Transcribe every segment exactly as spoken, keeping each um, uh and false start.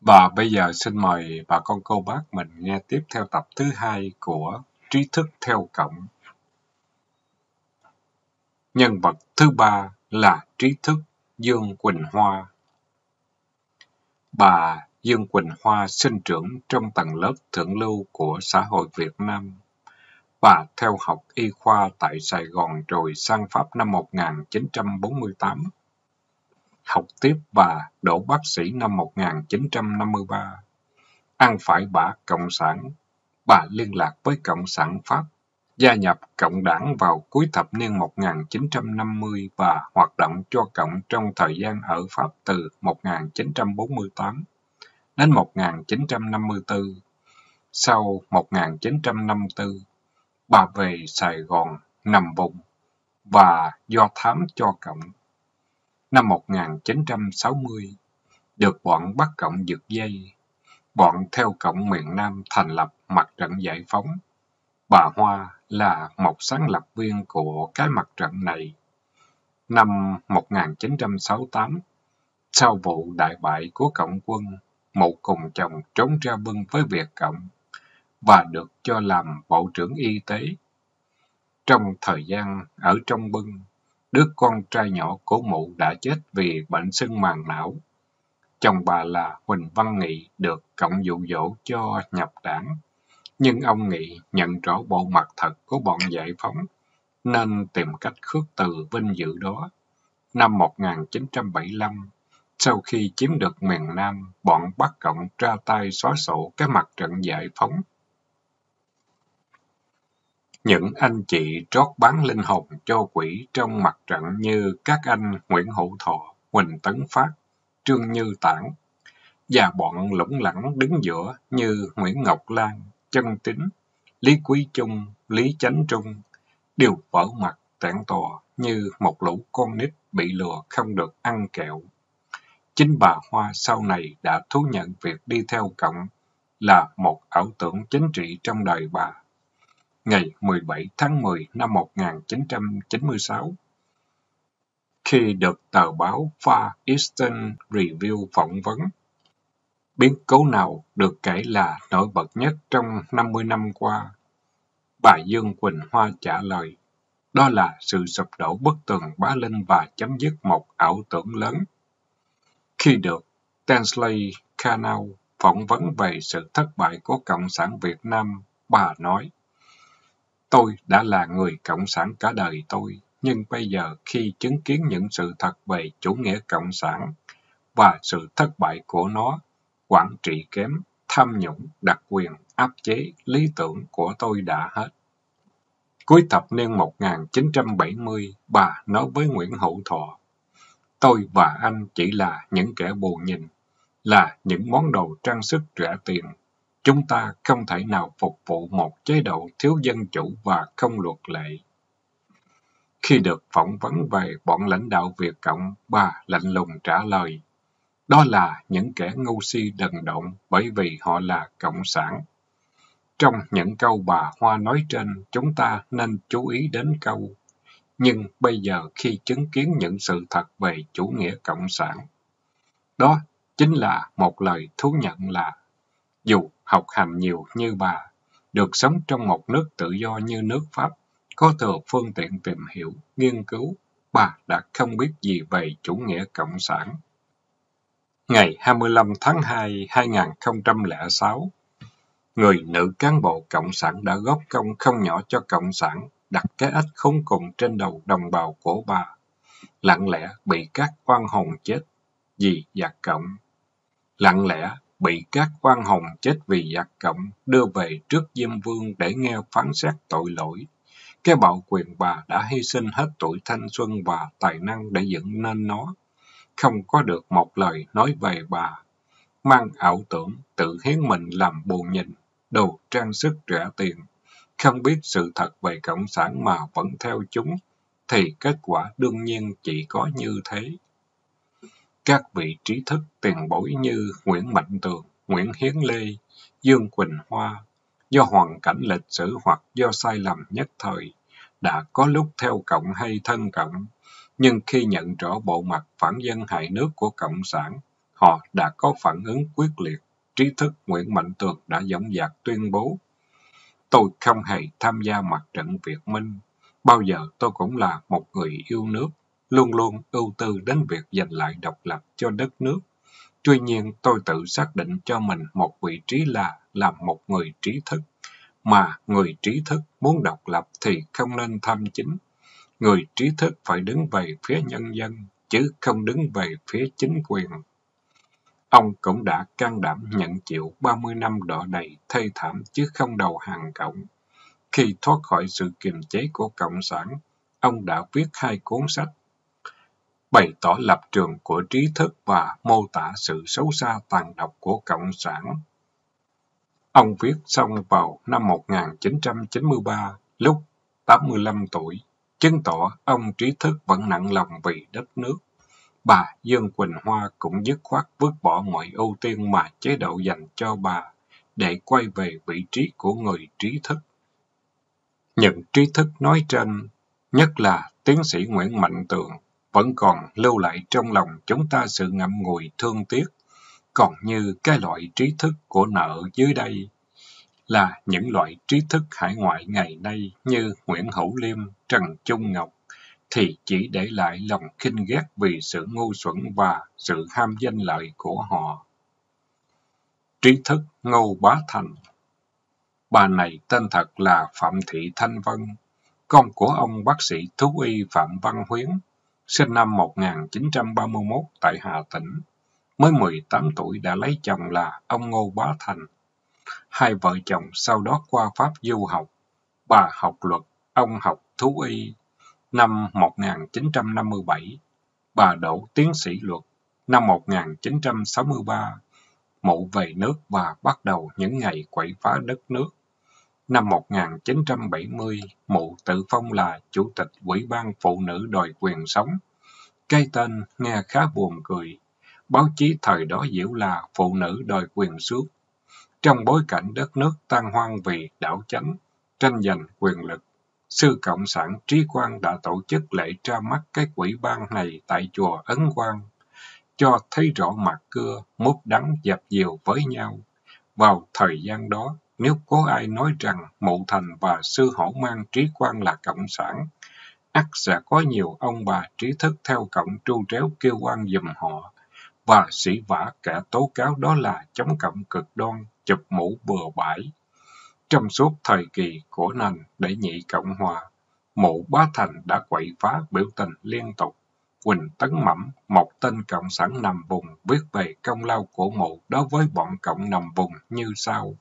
Và bây giờ xin mời bà con cô bác mình nghe tiếp theo tập thứ hai của Trí thức theo Cộng. Nhân vật thứ ba là trí thức Dương Quỳnh Hoa. Bà Dương Quỳnh Hoa sinh trưởng trong tầng lớp thượng lưu của xã hội Việt Nam. Bà theo học y khoa tại Sài Gòn rồi sang Pháp năm một nghìn chín trăm bốn mươi tám. Học tiếp bà đỗ bác sĩ năm một nghìn chín trăm năm mươi ba. Ăn phải bả Cộng sản, bà liên lạc với Cộng sản Pháp, gia nhập Cộng đảng vào cuối thập niên một nghìn chín trăm năm mươi và hoạt động cho Cộng trong thời gian ở Pháp từ một nghìn chín trăm bốn mươi tám đến một nghìn chín trăm năm mươi tư. Sau một nghìn chín trăm năm mươi tư, bà về Sài Gòn nằm vùng và do thám cho Cộng. Năm một nghìn chín trăm sáu mươi, được bọn bắt Cộng giật dây, bọn theo Cộng miền Nam thành lập Mặt trận Giải phóng. Bà Hoa là một sáng lập viên của cái mặt trận này. Năm một nghìn chín trăm sáu mươi tám, sau vụ đại bại của Cộng quân, mụ cùng chồng trốn ra Bưng với Việt Cộng và được cho làm Bộ trưởng Y tế. Trong thời gian ở trong Bưng, đứa con trai nhỏ của mụ đã chết vì bệnh sưng màng não. Chồng bà là Huỳnh Văn Nghị được Cộng dụ dỗ cho nhập đảng. Nhưng ông Nghị nhận rõ bộ mặt thật của bọn giải phóng, nên tìm cách khước từ vinh dự đó. Năm một nghìn chín trăm bảy mươi lăm, sau khi chiếm được miền Nam, bọn bắt Cộng ra tay xóa sổ cái mặt trận giải phóng. Những anh chị trót bán linh hồn cho quỷ trong mặt trận như các anh Nguyễn Hữu Thọ, Huỳnh Tấn Phát, Trương Như Tản, và bọn lủng lẳng đứng giữa như Nguyễn Ngọc Lan, Chân Tín, Lý Quý Chung, Lý Chánh Trung, đều vỡ mặt tản tòa như một lũ con nít bị lừa không được ăn kẹo. Chính bà Hoa sau này đã thú nhận việc đi theo Cộng là một ảo tưởng chính trị trong đời bà. Ngày mười bảy tháng mười năm một nghìn chín trăm chín mươi sáu, khi được tờ báo Far Eastern Review phỏng vấn, biến cố nào được kể là nổi bật nhất trong năm mươi năm qua? Bà Dương Quỳnh Hoa trả lời, đó là sự sụp đổ bức tường Bá Linh và chấm dứt một ảo tưởng lớn. Khi được Tensley Canal phỏng vấn về sự thất bại của Cộng sản Việt Nam, bà nói, tôi đã là người Cộng sản cả đời tôi, nhưng bây giờ khi chứng kiến những sự thật về chủ nghĩa Cộng sản và sự thất bại của nó, quản trị kém, tham nhũng, đặc quyền, áp chế, lý tưởng của tôi đã hết. Cuối thập niên một nghìn chín trăm bảy mươi, bà nói với Nguyễn Hữu Thọ, tôi và anh chỉ là những kẻ bù nhìn, là những món đồ trang sức rẻ tiền. Chúng ta không thể nào phục vụ một chế độ thiếu dân chủ và không luật lệ. Khi được phỏng vấn về bọn lãnh đạo Việt Cộng, bà lạnh lùng trả lời, đó là những kẻ ngu si đần độn bởi vì họ là Cộng sản. Trong những câu bà Hoa nói trên, chúng ta nên chú ý đến câu, nhưng bây giờ khi chứng kiến những sự thật về chủ nghĩa Cộng sản, đó chính là một lời thú nhận là, dù học hành nhiều như bà, được sống trong một nước tự do như nước Pháp, có thừa phương tiện tìm hiểu, nghiên cứu, bà đã không biết gì về chủ nghĩa Cộng sản. Ngày hai mươi lăm tháng hai năm hai nghìn không trăm lẻ sáu, người nữ cán bộ Cộng sản đã góp công không nhỏ cho Cộng sản, đặt cái ách khốn cùng trên đầu đồng bào của bà, lặng lẽ bị các oan hồn chết vì giặc Cộng. Lặng lẽ bị các oan hồn chết vì giặc Cộng đưa về trước Diêm Vương để nghe phán xét tội lỗi. Cái bạo quyền bà đã hy sinh hết tuổi thanh xuân và tài năng để dựng nên nó. Không có được một lời nói về bà. Mang ảo tưởng, tự hiến mình làm bù nhìn, đồ trang sức rẻ tiền. Không biết sự thật về Cộng sản mà vẫn theo chúng, thì kết quả đương nhiên chỉ có như thế. Các vị trí thức tiền bối như Nguyễn Mạnh Tường, Nguyễn Hiến Lê, Dương Quỳnh Hoa, do hoàn cảnh lịch sử hoặc do sai lầm nhất thời, đã có lúc theo Cộng hay thân Cộng, nhưng khi nhận rõ bộ mặt phản dân hại nước của Cộng sản, họ đã có phản ứng quyết liệt. Trí thức Nguyễn Mạnh Tường đã dõng dạc tuyên bố: tôi không hề tham gia mặt trận Việt Minh. Bao giờ tôi cũng là một người yêu nước, luôn luôn ưu tư đến việc giành lại độc lập cho đất nước. Tuy nhiên, tôi tự xác định cho mình một vị trí là làm một người trí thức. Mà người trí thức muốn độc lập thì không nên tham chính. Người trí thức phải đứng về phía nhân dân, chứ không đứng về phía chính quyền. Ông cũng đã can đảm nhận chịu ba mươi năm đọ đầy thê thảm chứ không đầu hàng Cộng. Khi thoát khỏi sự kiềm chế của Cộng sản, ông đã viết hai cuốn sách, bày tỏ lập trường của trí thức và mô tả sự xấu xa tàn độc của Cộng sản. Ông viết xong vào năm một nghìn chín trăm chín mươi ba, lúc tám mươi lăm tuổi, chứng tỏ ông trí thức vẫn nặng lòng vì đất nước. Bà Dương Quỳnh Hoa cũng dứt khoát vứt bỏ mọi ưu tiên mà chế độ dành cho bà, để quay về vị trí của người trí thức. Những trí thức nói trên, nhất là tiến sĩ Nguyễn Mạnh Tường, vẫn còn lưu lại trong lòng chúng ta sự ngậm ngùi thương tiếc, còn như cái loại trí thức của nợ dưới đây, là những loại trí thức hải ngoại ngày nay như Nguyễn Hữu Liêm, Trần Trung Ngọc, thì chỉ để lại lòng khinh ghét vì sự ngu xuẩn và sự ham danh lợi của họ. Trí thức Ngô Bá Thành. Bà này tên thật là Phạm Thị Thanh Vân, con của ông bác sĩ thú y Phạm Văn Huyến, sinh năm một nghìn chín trăm ba mươi mốt tại Hà Tĩnh. Mới mười tám tuổi đã lấy chồng là ông Ngô Bá Thành. Hai vợ chồng sau đó qua Pháp du học. Bà học luật, ông học thú y. Năm một nghìn chín trăm năm mươi bảy, bà đỗ tiến sĩ luật. Năm một nghìn chín trăm sáu mươi ba, mụ về nước và bắt đầu những ngày quậy phá đất nước. Năm một nghìn chín trăm bảy mươi, mụ tự phong là Chủ tịch Ủy ban Phụ nữ đòi quyền sống. Cái tên nghe khá buồn cười. Báo chí thời đó giễu là Phụ nữ đòi quyền suốt. Trong bối cảnh đất nước tan hoang vì đảo chánh, tranh giành quyền lực, Sư Cộng sản Trí Quang đã tổ chức lễ ra mắt cái ủy ban này tại chùa Ấn Quang, cho thấy rõ mặt cưa, mút đắng dập dìu với nhau. Vào thời gian đó, nếu có ai nói rằng Mụ Thành và Sư Hổ Mang Trí Quang là Cộng sản, ắt sẽ có nhiều ông bà trí thức theo Cộng tru tréo kêu oan giùm họ, và sỉ vả kẻ tố cáo đó là chống Cộng cực đoan, chụp mũ bừa bãi. Trong suốt thời kỳ của nền đệ nhị Cộng hòa, Mụ Bá Thành đã quậy phá biểu tình liên tục. Huỳnh Tấn Mẩm, một tên cộng sản nằm vùng, viết về công lao của Mụ đối với bọn Cộng nằm vùng như sau.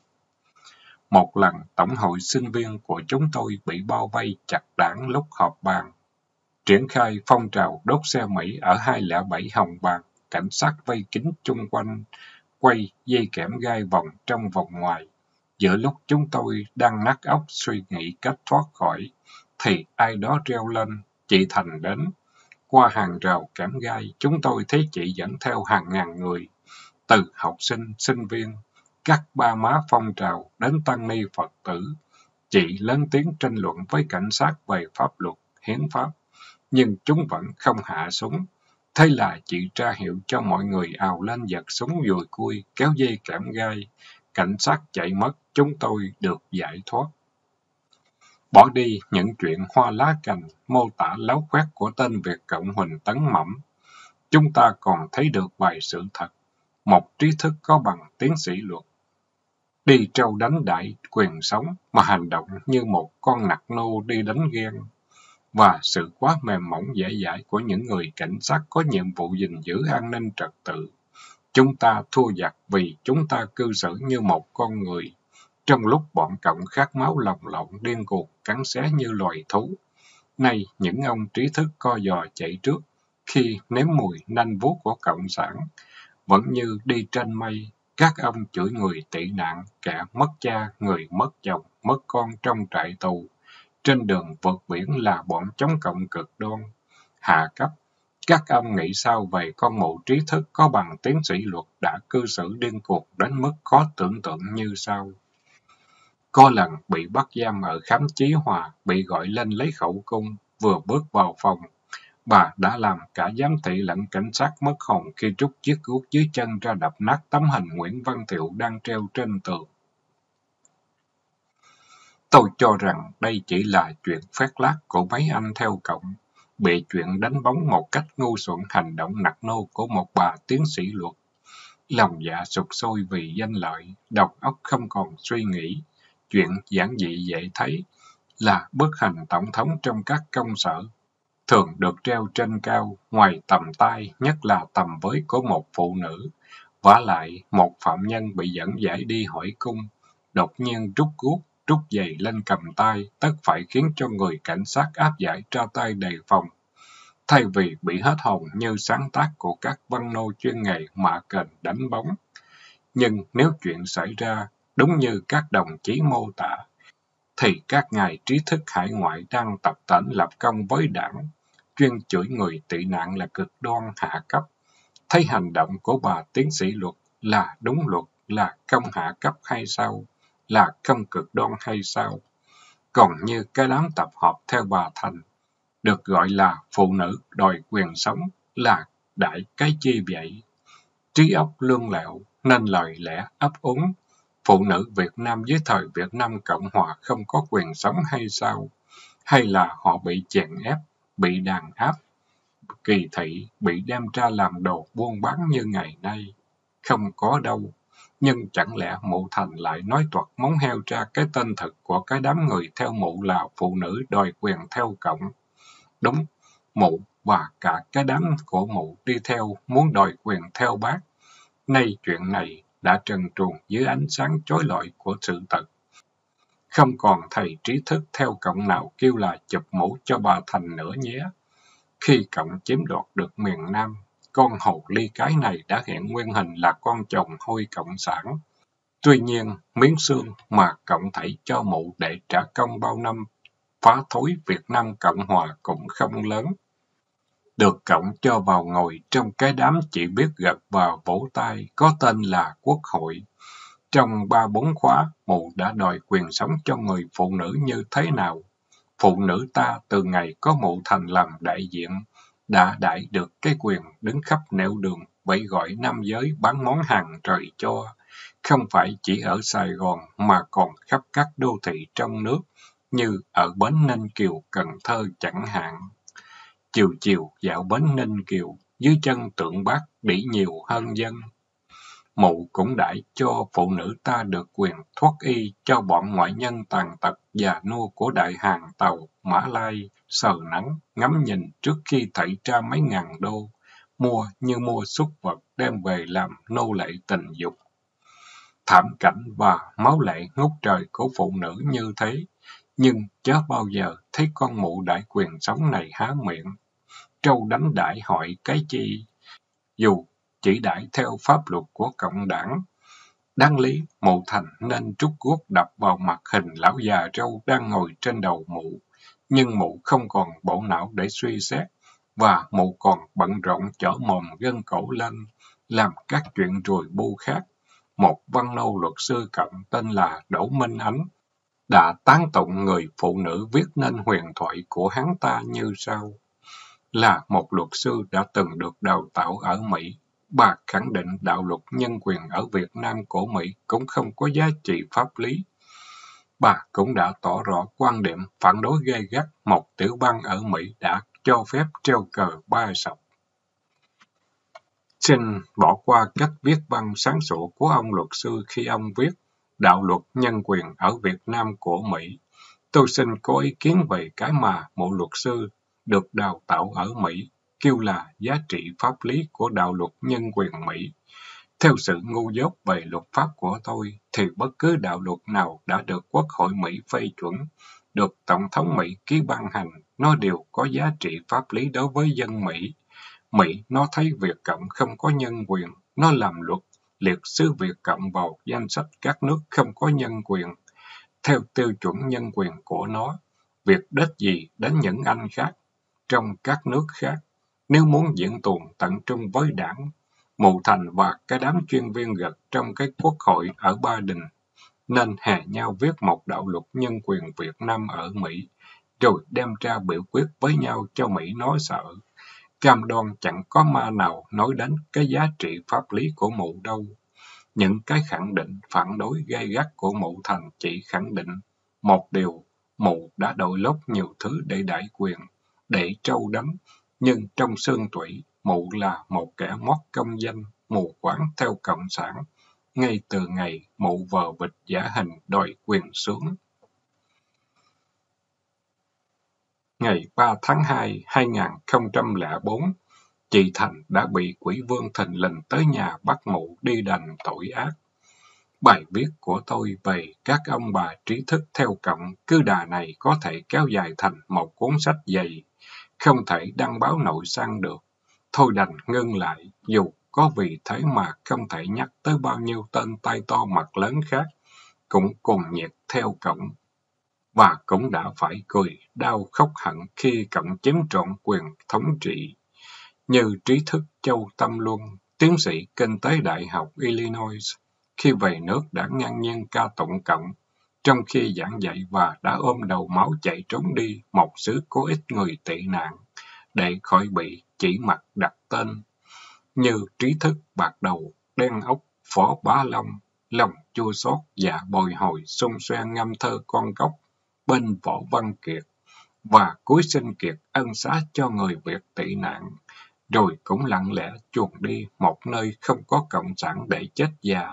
Một lần, Tổng hội sinh viên của chúng tôi bị bao vây chặt đảng lúc họp bàn. Triển khai phong trào đốt xe Mỹ ở hai không bảy Hồng Bàng, cảnh sát vây kín chung quanh, quay dây kẽm gai vòng trong vòng ngoài. Giữa lúc chúng tôi đang nát óc suy nghĩ cách thoát khỏi, thì ai đó reo lên, chị Thành đến. Qua hàng rào kẽm gai, chúng tôi thấy chị dẫn theo hàng ngàn người, từ học sinh, sinh viên, các ba má phong trào đến tăng ni Phật tử. Chị lớn tiếng tranh luận với cảnh sát về pháp luật, hiến pháp, nhưng chúng vẫn không hạ súng. Thế là chị ra hiệu cho mọi người ào lên giật súng dùi cui, kéo dây kẽm gai. Cảnh sát chạy mất, chúng tôi được giải thoát. Bỏ đi những chuyện hoa lá cành, mô tả láo khoét của tên Việt Cộng Huỳnh Tấn Mẩm, chúng ta còn thấy được vài sự thật. Một trí thức có bằng tiến sĩ luật, đi trâu đánh đại quyền sống mà hành động như một con nặc nô đi đánh ghen, và sự quá mềm mỏng dễ dãi của những người cảnh sát có nhiệm vụ gìn giữ an ninh trật tự. Chúng ta thua giặc vì chúng ta cư xử như một con người, trong lúc bọn Cộng khát máu lồng lộng điên cuồng cắn xé như loài thú. Nay những ông trí thức co giò chạy trước, khi nếm mùi nanh vuốt của Cộng sản, vẫn như đi trên mây. Các ông chửi người tị nạn, kẻ mất cha, người mất chồng, mất con trong trại tù. Trên đường vượt biển là bọn chống Cộng cực đoan. Hạ cấp, các ông nghĩ sao về con mụ trí thức có bằng tiến sĩ luật đã cư xử điên cuồng đến mức khó tưởng tượng như sau. Có lần bị bắt giam ở Khám Chí Hòa, bị gọi lên lấy khẩu cung, vừa bước vào phòng, Bà đã làm cả giám thị lẫn cảnh sát mất hồn khi rút chiếc guốc dưới chân ra đập nát tấm hình Nguyễn Văn Thiệu đang treo trên tường. Tôi cho rằng đây chỉ là chuyện phét lác của mấy anh theo cộng, bị chuyện đánh bóng một cách ngu xuẩn hành động nạt nô của một bà tiến sĩ luật. Lòng dạ sụp sôi vì danh lợi, đầu óc không còn suy nghĩ. Chuyện giản dị dễ thấy là bức hình tổng thống trong các công sở, thường được treo trên cao, ngoài tầm tay, nhất là tầm với của một phụ nữ. Vả lại, một phạm nhân bị dẫn giải đi hỏi cung, đột nhiên rút guốc, rút giày lên cầm tay, tất phải khiến cho người cảnh sát áp giải ra tay đề phòng. Thay vì bị hết hồn như sáng tác của các văn nô chuyên nghề mạ kềnh đánh bóng. Nhưng nếu chuyện xảy ra đúng như các đồng chí mô tả, thì các ngài trí thức hải ngoại đang tập tễnh lập công với đảng, chuyên chửi người tị nạn là cực đoan hạ cấp. Thấy hành động của bà tiến sĩ luật là đúng luật, là không hạ cấp hay sao, là không cực đoan hay sao? Còn như cái đám tập hợp theo bà Thành, được gọi là phụ nữ đòi quyền sống, là đại cái chi vậy? Trí óc lương lẹo, nên lời lẽ ấp úng. Phụ nữ Việt Nam dưới thời Việt Nam Cộng Hòa không có quyền sống hay sao? Hay là họ bị chèn ép, bị đàn áp, kỳ thị, bị đem ra làm đồ buôn bán như ngày nay? Không có đâu. Nhưng chẳng lẽ mụ Thành lại nói toạc móng heo ra cái tên thật của cái đám người theo mụ là phụ nữ đòi quyền theo cộng? Đúng, mụ và cả cái đám của mụ đi theo muốn đòi quyền theo bác. Nay chuyện này đã trần truồng dưới ánh sáng chói lọi của sự thật. Không còn thầy trí thức theo cộng nào kêu là chụp mũ cho bà Thành nữa nhé. Khi cộng chiếm đoạt được miền Nam, con hồ ly cái này đã hiện nguyên hình là con chồng hôi cộng sản. Tuy nhiên, miếng xương mà cộng thảy cho mụ để trả công bao năm phá thối Việt Nam Cộng Hòa cũng không lớn. Được cộng cho vào ngồi trong cái đám chỉ biết gật và vỗ tay, có tên là Quốc hội. Trong ba bốn khóa, mụ đã đòi quyền sống cho người phụ nữ như thế nào? Phụ nữ ta từ ngày có mụ Thành làm đại diện, đã đãi được cái quyền đứng khắp nẻo đường, vậy gọi nam giới bán món hàng trời cho. Không phải chỉ ở Sài Gòn mà còn khắp các đô thị trong nước, như ở Bến Ninh Kiều, Cần Thơ chẳng hạn. Chiều chiều dạo Bến Ninh Kiều, dưới chân tượng Bác đỉ nhiều hơn dân. Mụ cũng đãi cho phụ nữ ta được quyền thoát y cho bọn ngoại nhân tàn tật già nua của đại hàng tàu Mã Lai sờ nắng, ngắm nhìn trước khi thảy ra mấy ngàn đô, mua như mua súc vật đem về làm nô lệ tình dục. Thảm cảnh và máu lệ ngút trời của phụ nữ như thế, nhưng chớ bao giờ thấy con mụ đại quyền sống này há miệng. Trâu đánh đãi hỏi cái chi? Dù chỉ đãi theo pháp luật của cộng đảng. Đáng lý, mụ Thành nên trút guốc đập vào mặt hình lão già râu đang ngồi trên đầu mụ. Nhưng mụ không còn bộ não để suy xét, và mụ còn bận rộn chở mồm gân cổ lên, làm các chuyện rùi bu khác. Một văn nô luật sư cộng tên là Đỗ Minh Ánh đã tán tụng người phụ nữ viết nên huyền thoại của hắn ta như sau. Là một luật sư đã từng được đào tạo ở Mỹ, bà khẳng định đạo luật nhân quyền ở Việt Nam của Mỹ cũng không có giá trị pháp lý. Bà cũng đã tỏ rõ quan điểm phản đối gay gắt một tiểu bang ở Mỹ đã cho phép treo cờ ba sọc. Xin bỏ qua cách viết văn sáng sủa của ông luật sư khi ông viết đạo luật nhân quyền ở Việt Nam của Mỹ. Tôi xin có ý kiến về cái mà một luật sư được đào tạo ở Mỹ kêu là giá trị pháp lý của đạo luật nhân quyền Mỹ. Theo sự ngu dốt về luật pháp của tôi, thì bất cứ đạo luật nào đã được Quốc hội Mỹ phê chuẩn, được Tổng thống Mỹ ký ban hành, nó đều có giá trị pháp lý đối với dân Mỹ. Mỹ nó thấy Việt Cộng không có nhân quyền, nó làm luật liệt xứ Việt Cộng vào danh sách các nước không có nhân quyền. Theo tiêu chuẩn nhân quyền của nó, việc đếch gì đến những anh khác, trong các nước khác, nếu muốn diễn tuồng tận trung với đảng, mụ Thành và cái đám chuyên viên gật trong cái quốc hội ở Ba Đình, nên hè nhau viết một đạo luật nhân quyền Việt Nam ở Mỹ, rồi đem ra biểu quyết với nhau cho Mỹ nói sợ. cam đoan chẳng có ma nào nói đến cái giá trị pháp lý của mụ đâu. Những cái khẳng định phản đối gay gắt của mụ Thành chỉ khẳng định một điều: mụ đã đội lốt nhiều thứ để đãi quyền, để trâu đắm, nhưng trong xương tủy, mụ là một kẻ mót công danh, mù quáng theo cộng sản, ngay từ ngày mụ vờ vịt giả hình đòi quyền xuống. Ngày ba tháng hai, hai nghìn không trăm lẻ bốn, chị Thành đã bị quỷ vương thình lình tới nhà bắt mụ đi đành tội ác. Bài viết của tôi về các ông bà trí thức theo cộng cứ đà này có thể kéo dài thành một cuốn sách dày, không thể đăng báo nội sang được. Thôi đành ngưng lại, dù có vì thế mà không thể nhắc tới bao nhiêu tên tay to mặt lớn khác, cũng cùng nhiệt theo cộng. Và cũng đã phải cười, đau khóc hận khi cộng chiếm trọn quyền thống trị. Như trí thức Châu Tâm Luân, tiến sĩ kinh tế Đại học Illinois, khi về nước đã ngang nhiên ca tụng cộng, trong khi giảng dạy và đã ôm đầu máu chạy trốn đi một xứ có ít người tị nạn, để khỏi bị chỉ mặt đặt tên. Như trí thức Bạc Đầu, Đen Ốc, Phó Bá Long, lòng chua xót và bồi hồi xung xoe ngâm thơ con cóc bên Võ Văn Kiệt, và cuối sinh Kiệt ân xá cho người Việt tị nạn, rồi cũng lặng lẽ chuồn đi một nơi không có cộng sản để chết già.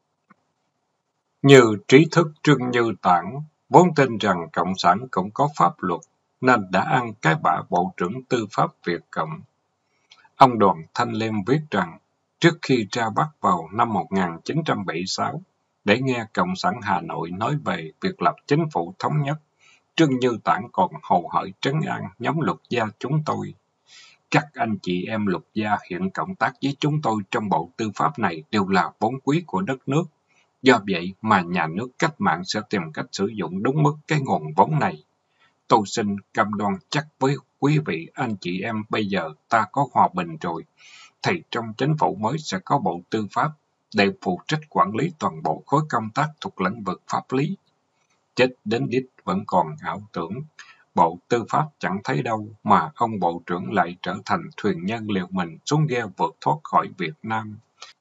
Như trí thức Trương Như Tản, vốn tin rằng cộng sản cũng có pháp luật, nên đã ăn cái bả Bộ trưởng Tư pháp Việt Cộng. Ông Đoàn Thanh Liêm viết rằng, trước khi ra Bắc vào năm một nghìn chín trăm bảy mươi sáu, để nghe Cộng sản Hà Nội nói về việc lập chính phủ thống nhất, Trương Như Tản còn hồ hởi trấn an nhóm luật gia chúng tôi. Các anh chị em luật gia hiện cộng tác với chúng tôi trong bộ tư pháp này đều là vốn quý của đất nước. Do vậy mà nhà nước cách mạng sẽ tìm cách sử dụng đúng mức cái nguồn vốn này. Tôi xin cam đoan chắc với quý vị anh chị em bây giờ ta có hòa bình rồi, thì trong chính phủ mới sẽ có bộ tư pháp để phụ trách quản lý toàn bộ khối công tác thuộc lĩnh vực pháp lý. Chết đến đít vẫn còn ảo tưởng. Bộ tư pháp chẳng thấy đâu mà ông bộ trưởng lại trở thành thuyền nhân liều mình xuống ghe vượt thoát khỏi Việt Nam.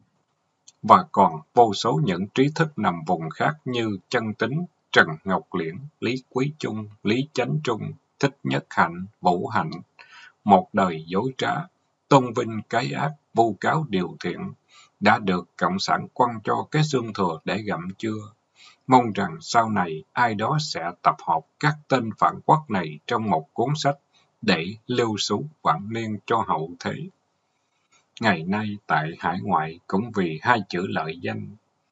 Và còn vô số những trí thức nằm vùng khác như Chân Tính, Trần Ngọc Liễn, Lý Quý Chung, Lý Chánh Trung, Thích Nhất Hạnh, Vũ Hạnh, một đời dối trá, tôn vinh cái ác, vu cáo điều thiện, đã được Cộng sản quăng cho cái xương thừa để gặm chưa. Mong rằng sau này ai đó sẽ tập hợp các tên phản quốc này trong một cuốn sách để lưu sú vạn niên cho hậu thế. Ngày nay tại hải ngoại cũng vì hai chữ lợi danh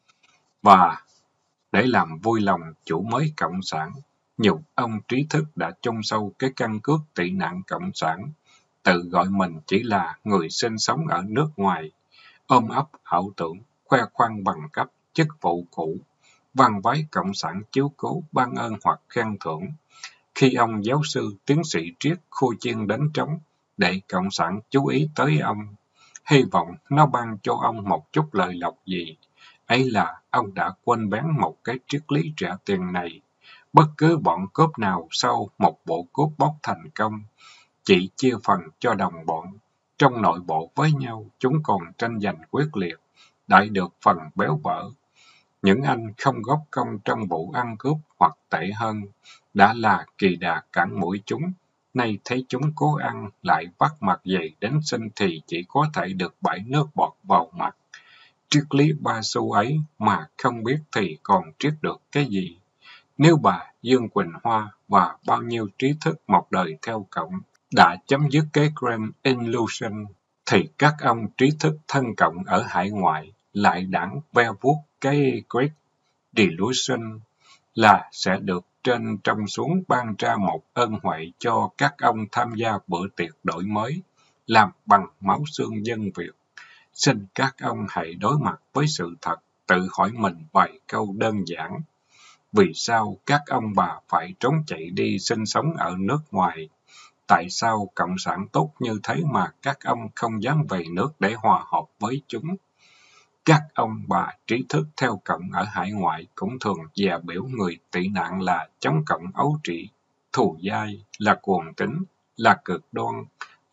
và để làm vui lòng chủ mới cộng sản, nhiều ông trí thức đã chôn sâu cái căn cước tị nạn cộng sản, tự gọi mình chỉ là người sinh sống ở nước ngoài, ôm ấp ảo tưởng, khoe khoang bằng cấp, chức vụ cũ, van vái cộng sản chiếu cố, ban ơn hoặc khen thưởng. Khi ông giáo sư, tiến sĩ triết khua chiên đánh trống, để cộng sản chú ý tới ông, hy vọng nó ban cho ông một chút lợi lộc gì. Ấy là ông đã quên bén một cái triết lý rẻ tiền này. Bất cứ bọn cướp nào sau một bộ cướp bóc thành công, chỉ chia phần cho đồng bọn. Trong nội bộ với nhau, chúng còn tranh giành quyết liệt, đại được phần béo bở. Những anh không góp công trong vụ ăn cướp hoặc tệ hơn, đã là kỳ đà cản mũi chúng. Nay thấy chúng cố ăn, lại vắt mặt dày đến sinh thì chỉ có thể được bãi nước bọt vào mặt. Triết lý ba xu ấy mà không biết thì còn triết được cái gì? Nếu bà Dương Quỳnh Hoa và bao nhiêu trí thức một đời theo cộng đã chấm dứt cái Grand Illusion, thì các ông trí thức thân cộng ở hải ngoại lại đãng ve vuốt cái Great Delusion, là sẽ được trên trong xuống ban ra một ân huệ cho các ông tham gia bữa tiệc đổi mới, làm bằng máu xương dân Việt. Xin các ông hãy đối mặt với sự thật, tự hỏi mình vài câu đơn giản. Vì sao các ông bà phải trốn chạy đi sinh sống ở nước ngoài? Tại sao cộng sản tốt như thế mà các ông không dám về nước để hòa hợp với chúng? Các ông bà trí thức theo cộng ở hải ngoại cũng thường dè biểu người tị nạn là chống cộng ấu trĩ, thù dai, là cuồng tín, là cực đoan,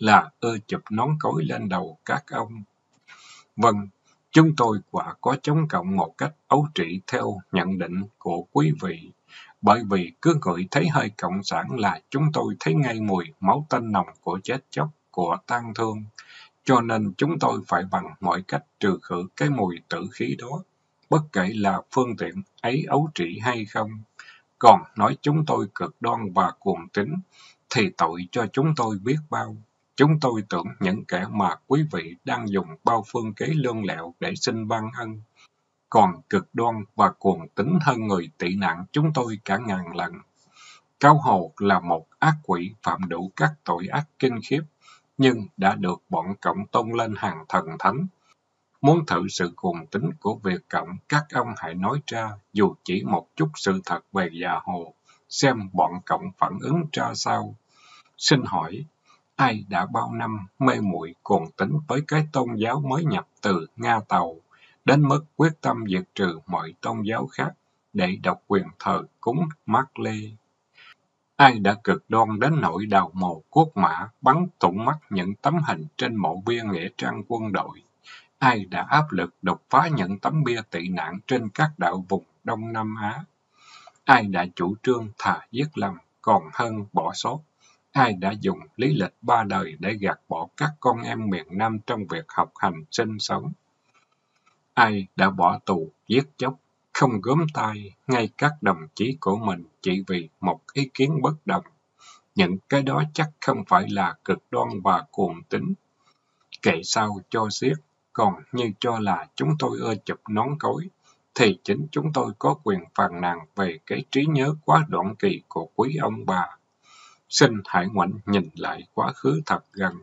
là ưa chụp nón cối lên đầu các ông. Vâng, chúng tôi quả có chống cộng một cách ấu trĩ theo nhận định của quý vị. Bởi vì cứ ngửi thấy hơi cộng sản là chúng tôi thấy ngay mùi máu tanh nồng của chết chóc, của tang thương. Cho nên chúng tôi phải bằng mọi cách trừ khử cái mùi tử khí đó, bất kể là phương tiện ấy ấu trĩ hay không. Còn nói chúng tôi cực đoan và cuồng tín, thì tội cho chúng tôi biết bao. Chúng tôi tưởng những kẻ mà quý vị đang dùng bao phương kế lương lẹo để xin ban ân, còn cực đoan và cuồng tín hơn người tị nạn chúng tôi cả ngàn lần. Cáo Hồ là một ác quỷ phạm đủ các tội ác kinh khiếp, nhưng đã được bọn Cộng tôn lên hàng thần thánh. Muốn thử sự cuồng tín của Việt Cộng, các ông hãy nói ra dù chỉ một chút sự thật về già Hồ, xem bọn Cộng phản ứng ra sao. Xin hỏi, ai đã bao năm mê muội cuồng tín với cái tôn giáo mới nhập từ Nga Tàu, đến mức quyết tâm diệt trừ mọi tôn giáo khác để độc quyền thờ cúng Mác Lê? Ai đã cực đoan đến nỗi đào mồ cuốc mã, bắn thủng mắt những tấm hình trên mộ bia nghĩa trang quân đội? Ai đã áp lực đột phá những tấm bia tị nạn trên các đảo vùng Đông Nam Á? Ai đã chủ trương thà giết lầm còn hơn bỏ sót? Ai đã dùng lý lịch ba đời để gạt bỏ các con em miền Nam trong việc học hành sinh sống? Ai đã bỏ tù, giết chóc, không gớm tay ngay các đồng chí của mình chỉ vì một ý kiến bất đồng? Những cái đó chắc không phải là cực đoan và cuồng tín. Kệ sao cho xiết, còn như cho là chúng tôi ưa chụp nón cối, thì chính chúng tôi có quyền phàn nàn về cái trí nhớ quá đoạn kỳ của quý ông bà. Xin hãy ngoảnh nhìn lại quá khứ thật gần.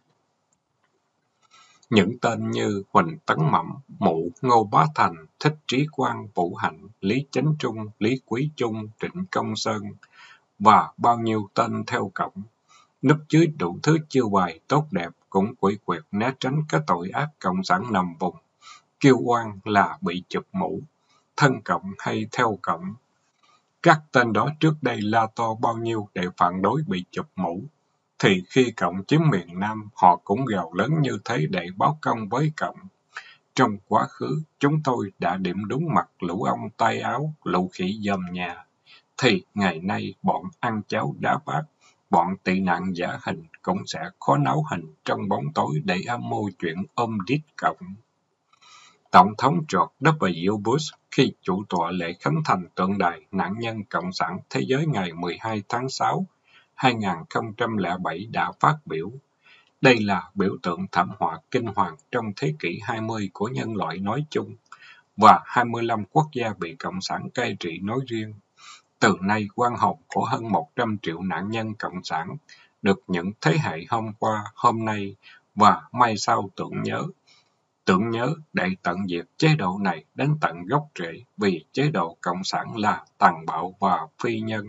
Những tên như Huỳnh Tấn Mẩm, Mụ, Ngô Bá Thành, Thích Trí Quang, Vũ Hạnh, Lý Chánh Trung, Lý Quý Trung, Trịnh Công Sơn và bao nhiêu tên theo Cộng, núp dưới đủ thứ chiêu bài tốt đẹp cũng quỷ quyệt né tránh cái tội ác cộng sản nằm vùng, kêu oan là bị chụp mũ, thân Cộng hay theo Cộng. Các tên đó trước đây la to bao nhiêu để phản đối bị chụp mũ, thì khi Cộng chiếm miền Nam, họ cũng gào lớn như thế để báo công với Cộng. Trong quá khứ, chúng tôi đã điểm đúng mặt lũ ông tay áo, lũ khỉ dòm nhà, thì ngày nay bọn ăn cháo đá bát, bọn tị nạn giả hình cũng sẽ khó náo hình trong bóng tối để âm mưu chuyện ôm đít Cộng. Tổng thống George W. Bush khi chủ tọa lễ khánh thành tượng đài nạn nhân Cộng sản Thế giới ngày mười hai tháng sáu, hai nghìn không trăm lẻ bảy đã phát biểu: đây là biểu tượng thảm họa kinh hoàng trong thế kỷ hai mươi của nhân loại nói chung và hai mươi lăm quốc gia bị Cộng sản cai trị nói riêng. Từ nay, oan hồn của hơn một trăm triệu nạn nhân Cộng sản được những thế hệ hôm qua, hôm nay và mai sau tưởng nhớ. Tưởng nhớ để tận diệt chế độ này đến tận gốc rễ, vì chế độ Cộng sản là tàn bạo và phi nhân.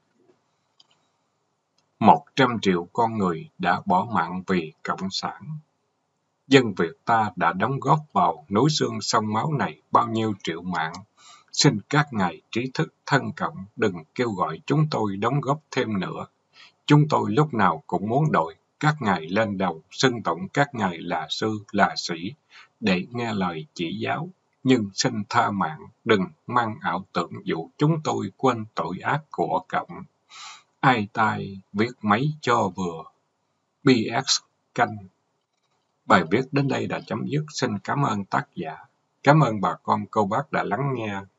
Một trăm triệu con người đã bỏ mạng vì Cộng sản. Dân Việt ta đã đóng góp vào núi xương sông máu này bao nhiêu triệu mạng. Xin các ngài trí thức thân Cộng đừng kêu gọi chúng tôi đóng góp thêm nữa. Chúng tôi lúc nào cũng muốn đội các ngài lên đầu, xưng tụng các ngài là sư, là sĩ, để nghe lời chỉ giáo. Nhưng xin tha mạng, đừng mang ảo tưởng dụ chúng tôi quên tội ác của Cộng. Ai tai viết mấy cho vừa. bê ét Canh. Bài viết đến đây đã chấm dứt. Xin cảm ơn tác giả. Cảm ơn bà con cô bác đã lắng nghe.